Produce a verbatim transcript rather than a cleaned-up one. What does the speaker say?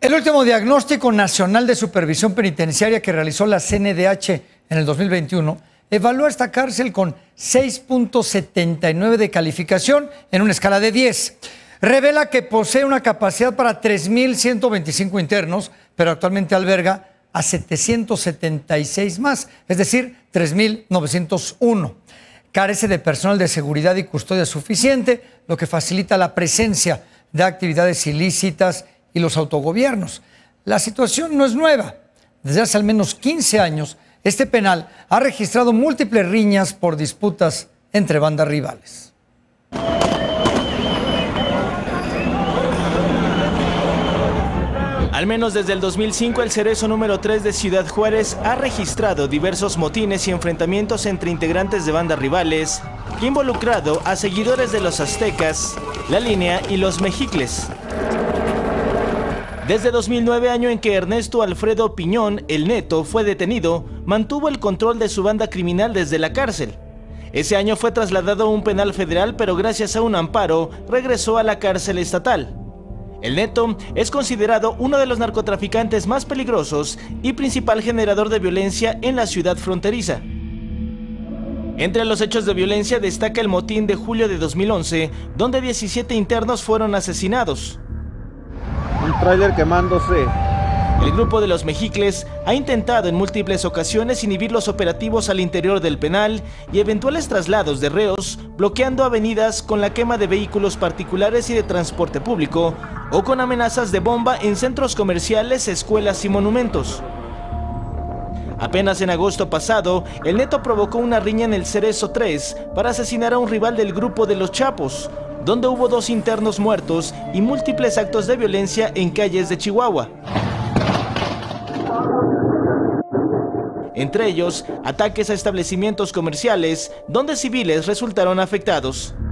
El último diagnóstico nacional de supervisión penitenciaria que realizó la C N D H en el dos mil veintiuno evaluó esta cárcel con seis punto setenta y nueve de calificación en una escala de diez. Revela que posee una capacidad para tres mil ciento veinticinco internos, pero actualmente alberga a setecientos setenta y seis más, es decir, tres mil novecientos uno. Carece de personal de seguridad y custodia suficiente, lo que facilita la presencia de actividades ilícitas y los autogobiernos. La situación no es nueva. Desde hace al menos quince años, este penal ha registrado múltiples riñas por disputas entre bandas rivales. Al menos desde el dos mil cinco, el Cerezo número tres de Ciudad Juárez ha registrado diversos motines y enfrentamientos entre integrantes de bandas rivales, que ha involucrado a seguidores de los aztecas, la línea y los mexicles. Desde dos mil nueve, año en que Ernesto Alfredo Piñón, el Neto, fue detenido, mantuvo el control de su banda criminal desde la cárcel. Ese año fue trasladado a un penal federal, pero gracias a un amparo regresó a la cárcel estatal. El Neto es considerado uno de los narcotraficantes más peligrosos y principal generador de violencia en la ciudad fronteriza. Entre los hechos de violencia destaca el motín de julio de dos mil once, donde diecisiete internos fueron asesinados. Un tráiler quemándose. El grupo de los mexicles ha intentado en múltiples ocasiones inhibir los operativos al interior del penal y eventuales traslados de reos, bloqueando avenidas con la quema de vehículos particulares y de transporte público, o con amenazas de bomba en centros comerciales, escuelas y monumentos. Apenas en agosto pasado, el Neto provocó una riña en el Cerezo tres para asesinar a un rival del grupo de los Chapos, donde hubo dos internos muertos y múltiples actos de violencia en calles de Chihuahua. Entre ellos, ataques a establecimientos comerciales, donde civiles resultaron afectados.